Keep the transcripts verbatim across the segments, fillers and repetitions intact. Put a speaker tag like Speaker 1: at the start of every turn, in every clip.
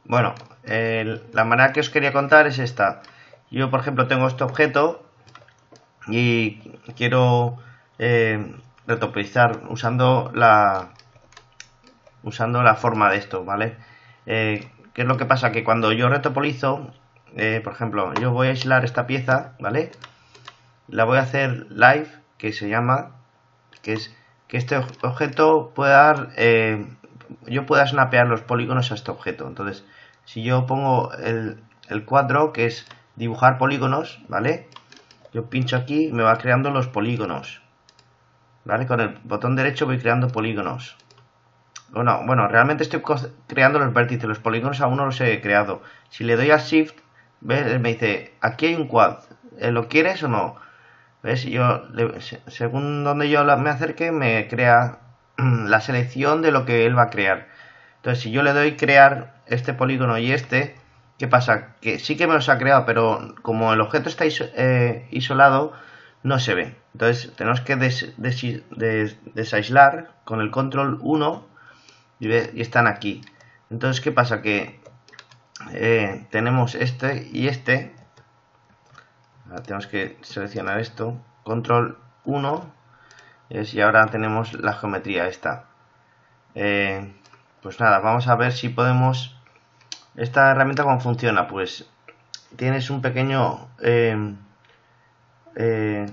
Speaker 1: Bueno, el- la manera que os quería contar es esta. Yo, por ejemplo, tengo este objeto y quiero eh, retopizar usando la usando la forma de esto, ¿vale? Eh, ¿Qué es lo que pasa? Que cuando yo retopolizo, eh, por ejemplo, yo voy a aislar esta pieza, ¿vale? La voy a hacer live, que se llama, que es que este objeto pueda dar, eh, yo pueda snapear los polígonos a este objeto. Entonces, si yo pongo el, el cuadro, que es dibujar polígonos, ¿vale? Yo pincho aquí y me va creando los polígonos, ¿vale? Con el botón derecho voy creando polígonos. Bueno, bueno, realmente estoy creando los vértices, los polígonos aún no los he creado. Si le doy a Shift, ¿ves? Me dice, aquí hay un quad, ¿lo quieres o no? ¿Ves? Yo, según donde yo me acerque, me crea la selección de lo que él va a crear. Entonces, si yo le doy crear este polígono y este, ¿qué pasa? Que sí que me los ha creado, pero como el objeto está iso eh, isolado, no se ve. Entonces, tenemos que des des des desaislar con el control uno y, y están aquí. Entonces, ¿qué pasa? Que eh, tenemos este y este. Ahora tenemos que seleccionar esto, control uno, y ahora tenemos la geometría esta. Eh, pues nada, vamos a ver si podemos. Esta herramienta cómo funciona. Pues tienes un pequeño eh, eh,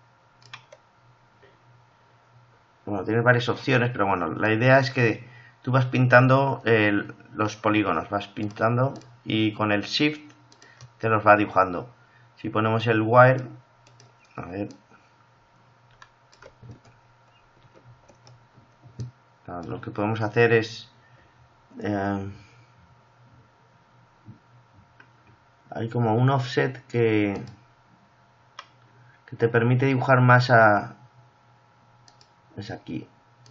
Speaker 1: bueno, tienes varias opciones, pero bueno, la idea es que tú vas pintando eh, los polígonos, vas pintando y con el shift te los va dibujando. Si ponemos el wire, a ver, lo que podemos hacer es eh, hay como un offset que, que te permite dibujar más a es aquí,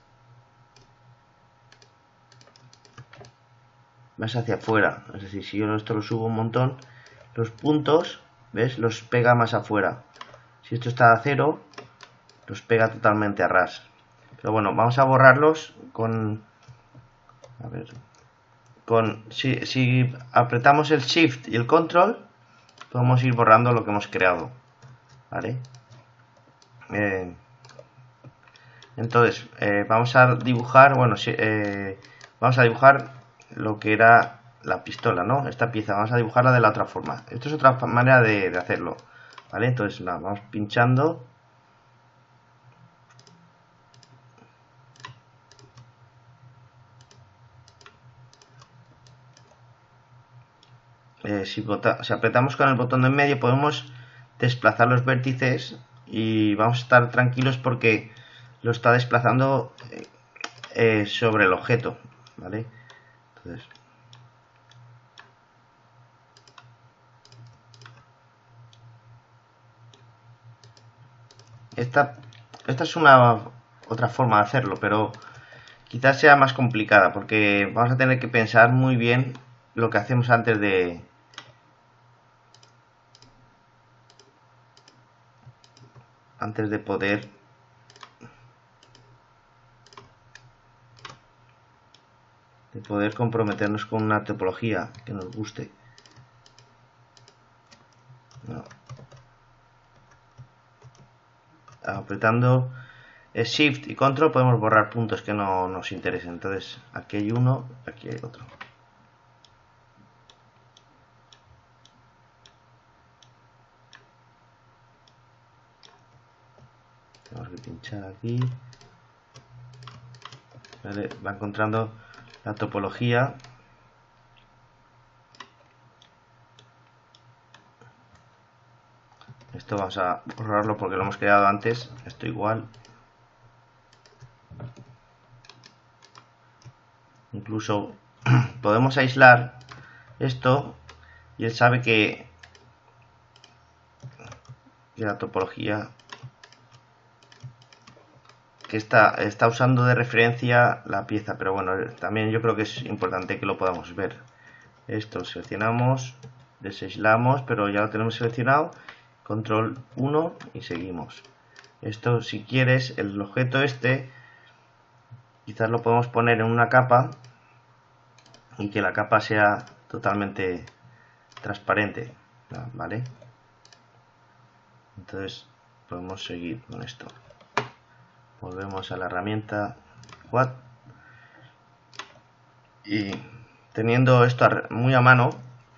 Speaker 1: más hacia afuera. Es decir, si yo esto lo subo un montón, los puntos, ¿ves? Los pega más afuera. Si esto está a cero, los pega totalmente a ras. Pero bueno, vamos a borrarlos con a ver, con si, si apretamos el shift y el control, podemos ir borrando lo que hemos creado, ¿vale? Eh, entonces, eh, vamos a dibujar, bueno, si, eh, vamos a dibujar lo que era la pistola, ¿no? Esta pieza, vamos a dibujarla de la otra forma. Esto es otra manera de, de hacerlo, ¿vale? Entonces, nada, vamos pinchando. Eh, si, bota, si apretamos con el botón de en medio, podemos desplazar los vértices y vamos a estar tranquilos porque lo está desplazando eh, sobre el objeto, ¿vale? Entonces, esta, esta es una otra forma de hacerlo, pero quizás sea más complicada porque vamos a tener que pensar muy bien lo que hacemos antes de antes de poder de poder comprometernos con una topología que nos guste. No. Apretando Shift y Control podemos borrar puntos que no nos interesen. Entonces aquí hay uno, aquí hay otro. Tenemos que pinchar aquí. Vale, va encontrando la topología. Esto vamos a borrarlo porque lo hemos creado antes. Esto igual. Incluso podemos aislar esto y él sabe que, que la topología que está, está usando de referencia la pieza, pero bueno, también yo creo que es importante que lo podamos ver. Esto seleccionamos, desaislamos, pero ya lo tenemos seleccionado, control uno y seguimos. Esto, si quieres, el objeto este quizás lo podemos poner en una capa y que la capa sea totalmente transparente, ¿vale? Entonces podemos seguir con esto. Volvemos a la herramienta Quad y teniendo esto muy a mano,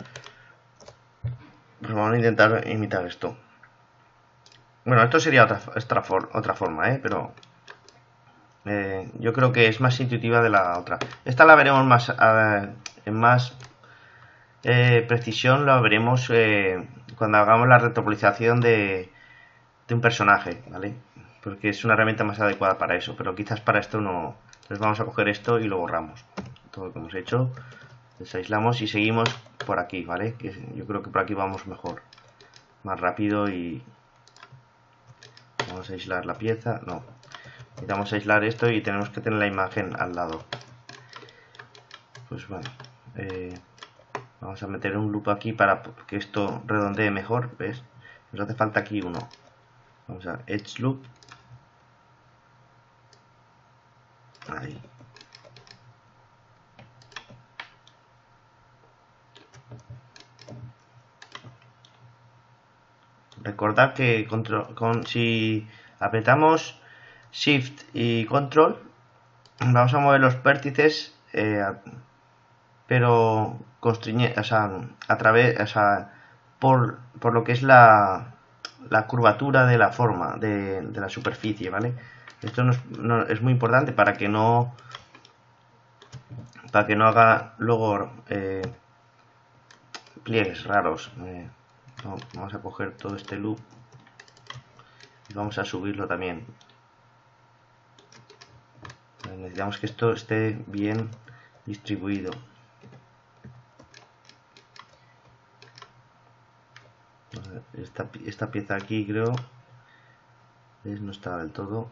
Speaker 1: pues vamos a intentar imitar esto. Bueno, esto sería otra, otra, for, otra forma, ¿eh? Pero eh, yo creo que es más intuitiva de la otra. Esta la veremos más a, en más eh, precisión, la veremos eh, cuando hagamos la retopolización de, de un personaje, ¿vale? Porque es una herramienta más adecuada para eso, pero quizás para esto no. Entonces vamos a coger esto y lo borramos. Todo lo que hemos hecho, desaislamos y seguimos por aquí, ¿vale? Que yo creo que por aquí vamos mejor, más rápido. Y vamos a aislar la pieza, no. Necesitamos aislar esto y tenemos que tener la imagen al lado. Pues bueno, eh, vamos a meter un loop aquí para que esto redondee mejor, ¿ves? Nos hace falta aquí uno. Vamos a Edge Loop. Ahí. Recordad que control, con, si apretamos Shift y Control, vamos a mover los vértices, eh, pero constriñe, o sea, a través, o sea, por, por lo que es la, la curvatura de la forma de, de la superficie, ¿vale? Esto no es, no, es muy importante para que no para que no haga luego eh, pliegues raros. Eh, no, vamos a coger todo este loop y vamos a subirlo también. Necesitamos que esto esté bien distribuido. Esta, esta pieza aquí creo ¿ves? No está del todo.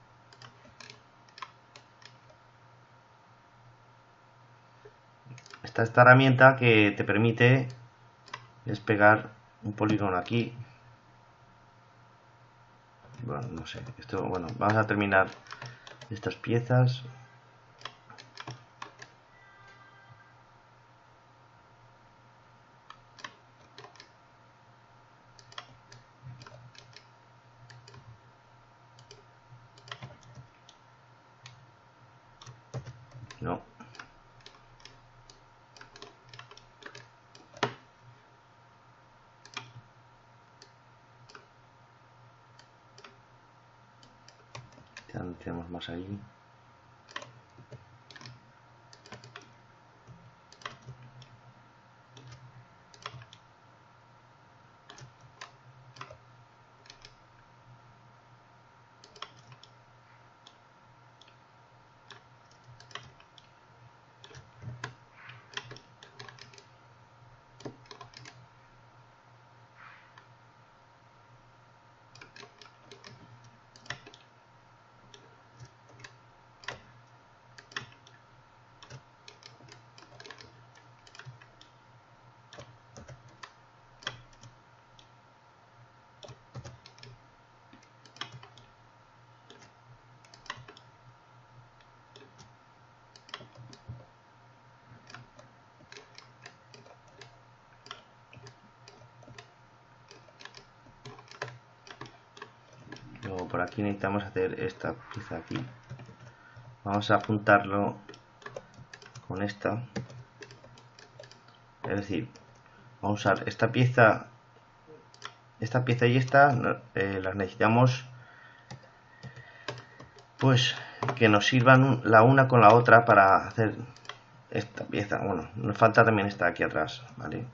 Speaker 1: Está esta herramienta que te permite despegar un polígono aquí. Bueno, no sé, esto, bueno, vamos a terminar estas piezas. No. Ya no tenemos más ahí. Luego por aquí necesitamos hacer esta pieza aquí. Vamos a juntarlo con esta. Es decir, vamos a usar esta pieza, esta pieza y esta, eh, las necesitamos pues que nos sirvan la una con la otra para hacer esta pieza. Bueno, nos falta también esta aquí atrás, ¿vale?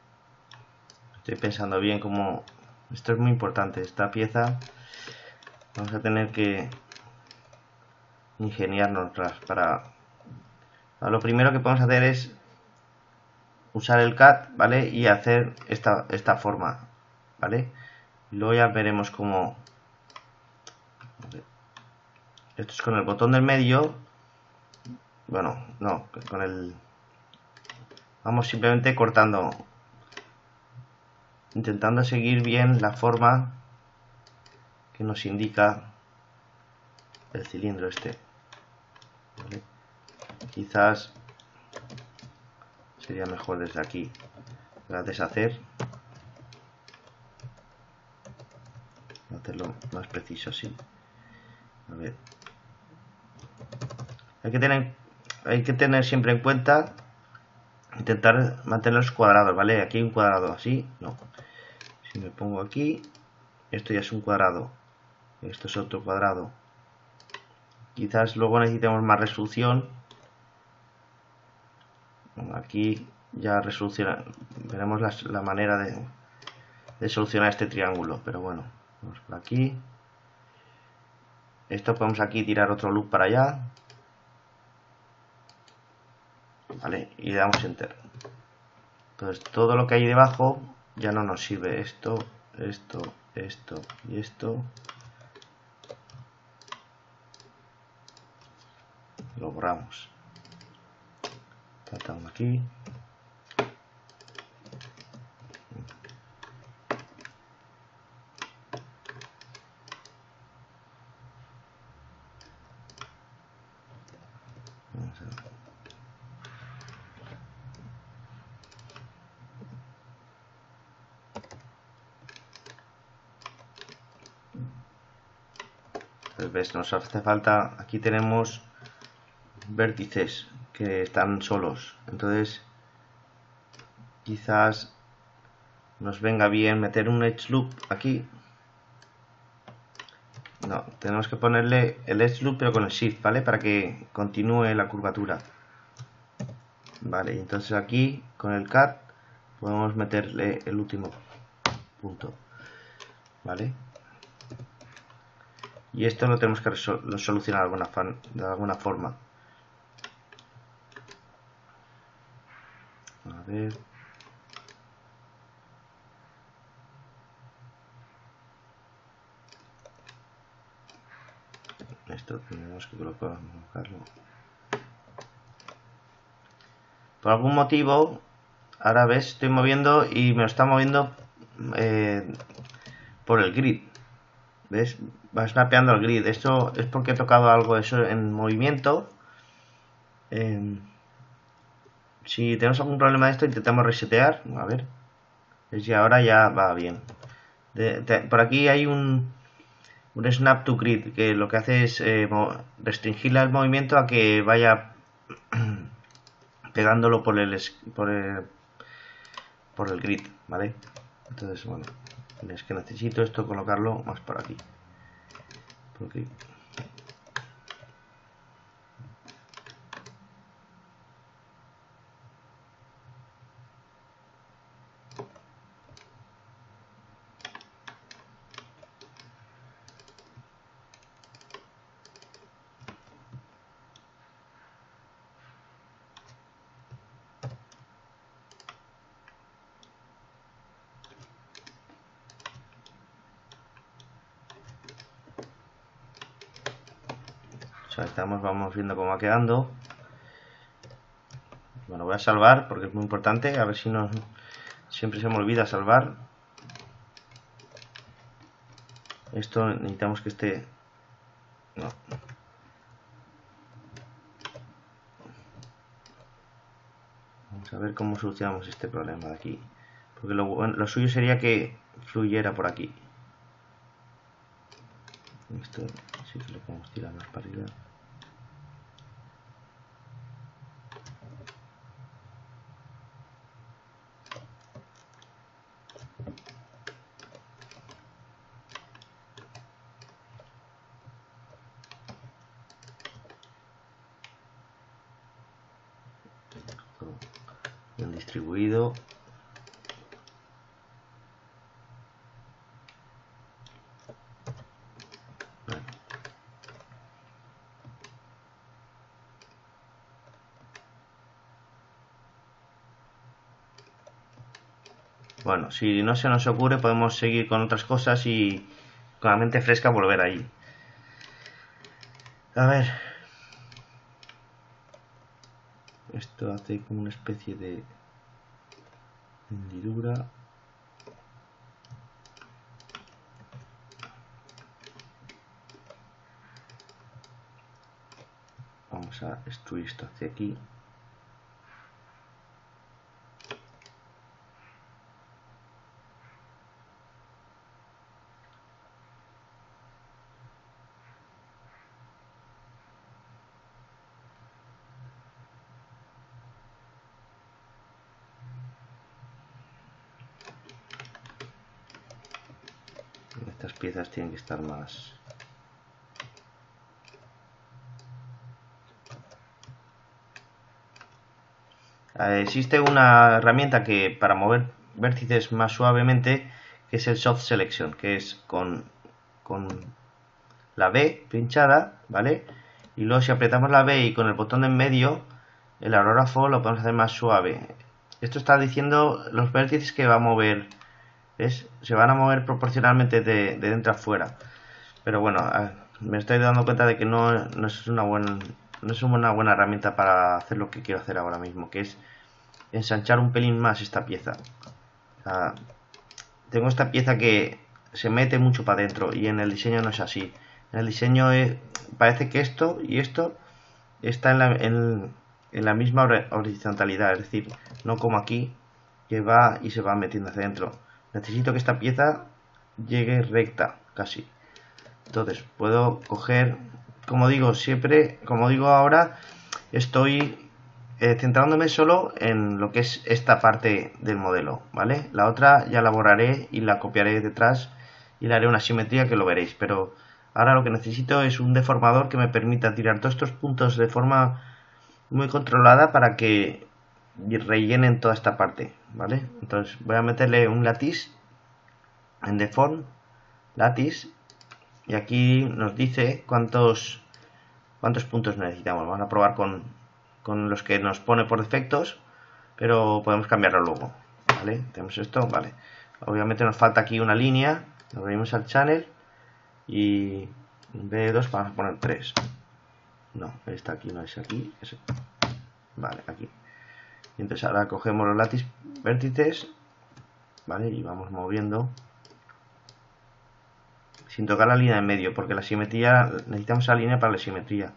Speaker 1: Estoy pensando bien cómo... Esto es muy importante, esta pieza vamos a tener que ingeniarnos para... Lo primero que podemos hacer es usar el C A D, ¿vale? Y hacer esta, esta forma, ¿vale? Luego ya veremos cómo... Esto es con el botón del medio. Bueno, no, con el... Vamos simplemente cortando, intentando seguir bien la forma que nos indica el cilindro este, ¿vale? Quizás sería mejor desde aquí para deshacer, hacerlo más preciso así. A ver, hay que tener hay que tener siempre en cuenta intentar mantenerlos cuadrados, ¿vale? Aquí hay un cuadrado así, no. Si me pongo aquí, esto ya es un cuadrado, esto es otro cuadrado. Quizás luego necesitemos más resolución. Aquí ya resoluciona, veremos la, la manera de, de solucionar este triángulo, pero bueno, vamos por aquí. Esto podemos aquí tirar otro loop para allá, vale, y le damos enter. Entonces todo lo que hay debajo ya no nos sirve. Esto, esto, esto y esto lo borramos. Tratamos aquí. Vamos a ver. Entonces, ves, nos hace falta, aquí tenemos vértices que están solos, entonces quizás nos venga bien meter un edge loop aquí. No, tenemos que ponerle el edge loop pero con el shift, ¿vale? Para que continúe la curvatura. Vale, y entonces aquí con el C A D podemos meterle el último punto, ¿vale? Y esto lo tenemos que solucionar de alguna, de alguna forma. A ver. Esto tenemos que colocarlo. Por algún motivo, ahora ves, estoy moviendo y me lo está moviendo eh, por el grid. ¿Ves? Va snapeando el grid. Esto es porque he tocado algo de eso en movimiento. Eh, si tenemos algún problema de esto, intentamos resetear. A ver. ¿Ves? Y ahora ya va bien. De, de, por aquí hay un, un snap to grid que lo que hace es eh, restringir el movimiento a que vaya pegándolo por el, por el por el grid, ¿vale? Entonces, bueno, es que necesito esto colocarlo más por aquí. Por aquí. Estamos, vamos viendo cómo va quedando. Bueno, voy a salvar porque es muy importante. A ver si no, siempre se me olvida salvar. Esto necesitamos que esté... No. Vamos a ver cómo solucionamos este problema de aquí. Porque lo, bueno, lo suyo sería que fluyera por aquí. Esto sí que lo podemos tirar más para arriba. Bien distribuido. Bueno, si no se nos ocurre podemos seguir con otras cosas y con la mente fresca volver ahí. A ver, esto hace como una especie de hendidura. Vamos a extruir esto hacia aquí. Estas piezas tienen que estar más... Existe una herramienta que para mover vértices más suavemente, que es el Soft Selection, que es con, con la B pinchada, ¿vale? Y luego si apretamos la B y con el botón de en medio, el aurógrafo lo podemos hacer más suave. Esto está diciendo los vértices que va a mover, ¿ves? Se van a mover proporcionalmente de, de dentro a fuera. Pero bueno, me estoy dando cuenta de que no, no es una buena... no es una buena herramienta para hacer lo que quiero hacer ahora mismo, que es ensanchar un pelín más esta pieza. O sea, tengo esta pieza que se mete mucho para adentro y en el diseño no es así. En el diseño es, parece que esto y esto está en la, en, en la misma horizontalidad, es decir, no como aquí que va y se va metiendo hacia adentro. Necesito que esta pieza llegue recta casi. Entonces puedo coger, como digo siempre, como digo ahora, estoy eh, centrándome solo en lo que es esta parte del modelo, ¿vale? La otra ya la borraré y la copiaré detrás y le haré una simetría que lo veréis, pero ahora lo que necesito es un deformador que me permita tirar todos estos puntos de forma muy controlada para que rellenen toda esta parte, ¿vale? Entonces voy a meterle un látiz en deform, látiz, y aquí nos dice cuántos cuántos puntos necesitamos. Vamos a probar con, con los que nos pone por defectos, pero podemos cambiarlo luego, ¿vale? Tenemos esto, vale. Obviamente nos falta aquí una línea, nos venimos al channel y en vez de dos vamos a poner tres. No, esta aquí no es aquí, es... vale, aquí. Y entonces ahora cogemos los látiz vértices, vale, y vamos moviendo sin tocar la línea en medio, porque la simetría, necesitamos esa línea para la simetría.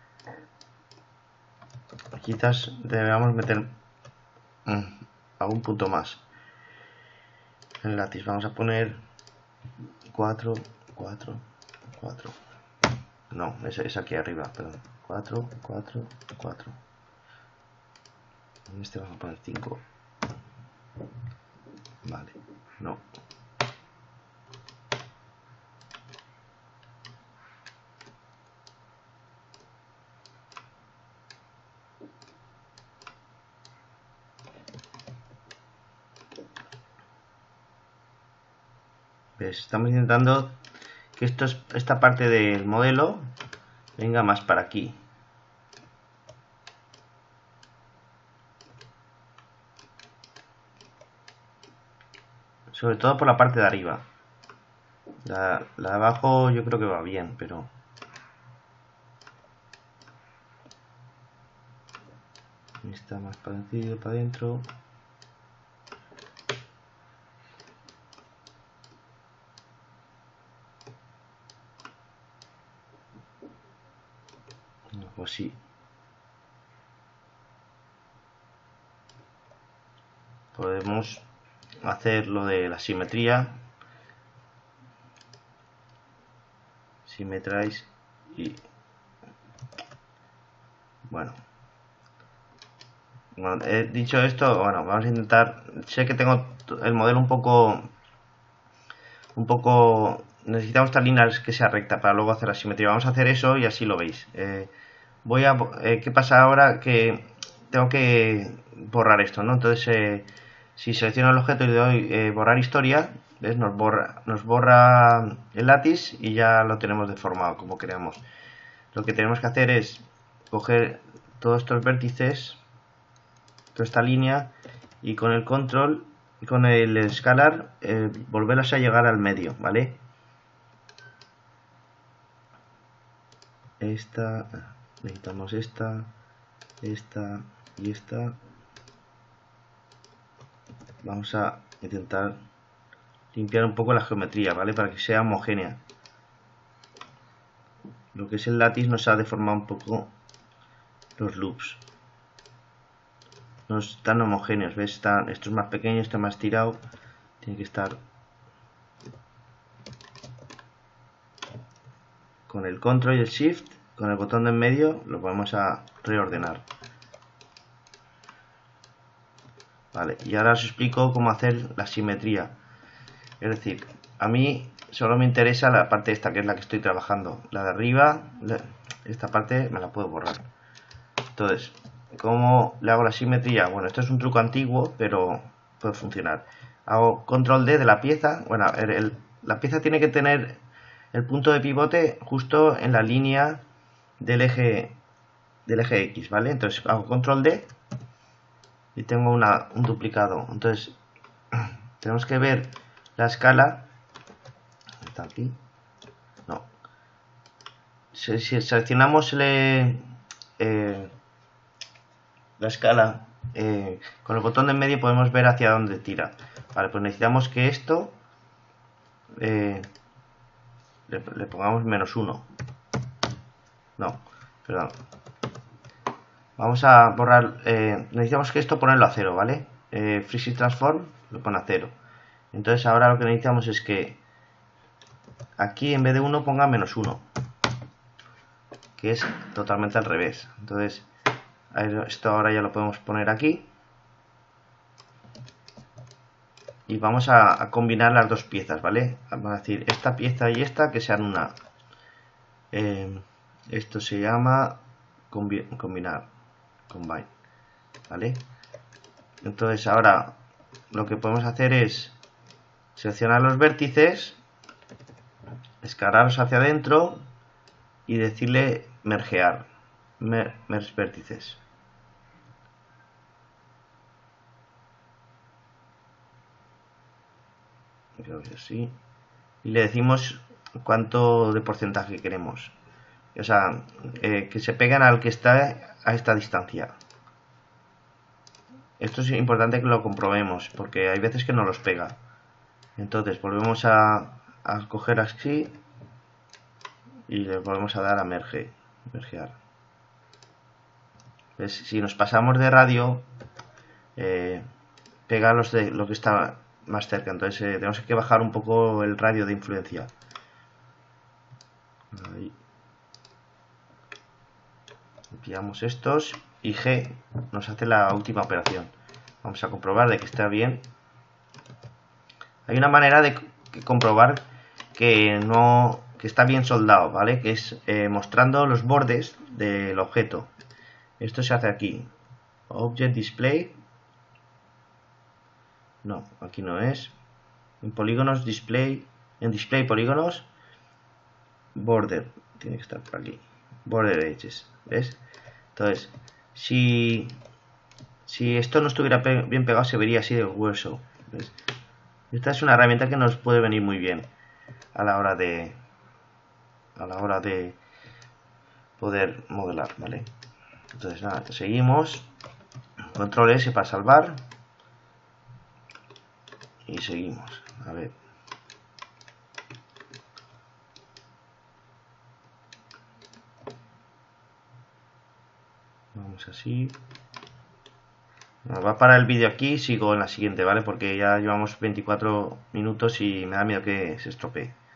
Speaker 1: Quizás debamos meter mm, algún punto más. El látiz vamos a poner cuatro, cuatro, cuatro. No, es, es aquí arriba, perdón. cuatro, cuatro, cuatro. En este vamos a poner cinco. Vale, no. ¿Ves? Estamos intentando que esto es, esta parte del modelo venga más para aquí. Sobre todo por la parte de arriba. La, la de abajo yo creo que va bien, pero... está más parecido para adentro. Pues sí. Podemos hacer lo de la simetría. Simetráis y... bueno. Bueno, he dicho esto, bueno, vamos a intentar... sé que tengo el modelo un poco... un poco... necesitamos esta línea que sea recta para luego hacer la simetría. Vamos a hacer eso y así lo veis. Eh, voy a... Eh, ¿qué pasa ahora? Que tengo que borrar esto, ¿no? Entonces, eh, si selecciono el objeto y le doy eh, borrar historia, ¿ves? Nos borra, nos borra el látiz y ya lo tenemos deformado como queremos. Lo que tenemos que hacer es coger todos estos vértices, toda esta línea, y con el control con el scalar eh, volverlas a llegar al medio, ¿vale? Esta, necesitamos esta, esta y esta. Vamos a intentar limpiar un poco la geometría, ¿vale? Para que sea homogénea. Lo que es el látiz nos ha deformado un poco los loops. No están homogéneos, ¿ves? Están, esto es más pequeño, está más tirado. Tiene que estar con el control y el shift, con el botón de en medio, lo vamos a reordenar. Vale, y ahora os explico cómo hacer la simetría. Es decir, a mí solo me interesa la parte esta, que es la que estoy trabajando. La de arriba, esta parte me la puedo borrar. Entonces, ¿cómo le hago la simetría? Bueno, esto es un truco antiguo, pero puede funcionar. Hago control D de la pieza. Bueno, el, el, la pieza tiene que tener el punto de pivote justo en la línea del eje del eje X, ¿vale? Entonces hago control D y tengo una, un duplicado. Entonces tenemos que ver la escala. Está aquí. No. Si, si seleccionamos el, eh, la escala eh, con el botón de en medio podemos ver hacia dónde tira. Vale, pues necesitamos que esto eh, le, le pongamos menos uno. No, perdón. Vamos a borrar, eh, necesitamos que esto ponerlo a cero, ¿vale? Eh, Freeze Transform lo pone a cero. Entonces ahora lo que necesitamos es que aquí en vez de uno ponga menos uno, que es totalmente al revés. Entonces esto ahora ya lo podemos poner aquí. Y vamos a, a combinar las dos piezas, ¿vale? Vamos a decir esta pieza y esta que sean una. Eh, esto se llama combi combinar. Combine, ¿vale? Entonces ahora lo que podemos hacer es seleccionar los vértices, escalarlos hacia adentro y decirle mergear, mer, merge vértices. Creo que así. Y le decimos cuánto de porcentaje queremos. O sea, eh, que se pegan al que está a esta distancia. Esto es importante que lo comprobemos, porque hay veces que no los pega. Entonces volvemos a, a coger así y le volvemos a dar a merge, mergear. ¿Ves? Si nos pasamos de radio, eh, pega los de lo que está más cerca. Entonces eh, tenemos que bajar un poco el radio de influencia. Ahí. Limpiamos estos y G nos hace la última operación. Vamos a comprobar de que está bien. Hay una manera de comprobar que no que está bien soldado, ¿vale? Que es eh, mostrando los bordes del objeto. Esto se hace aquí. Object Display. No, aquí no es. En polígonos Display. En Display Polígonos. Border. Tiene que estar por aquí. Border Edges. ¿Ves? Entonces, si, si esto no estuviera pe bien pegado, se vería así de hueso. ¿Ves? Esta es una herramienta que nos puede venir muy bien a la hora de a la hora de poder modelar, ¿vale? Entonces nada, seguimos. Control S para salvar. Y seguimos. A ver. Vamos así. Bueno, va a parar el vídeo aquí, sigo en la siguiente, ¿vale? Porque ya llevamos veinticuatro minutos y me da miedo que se estropee.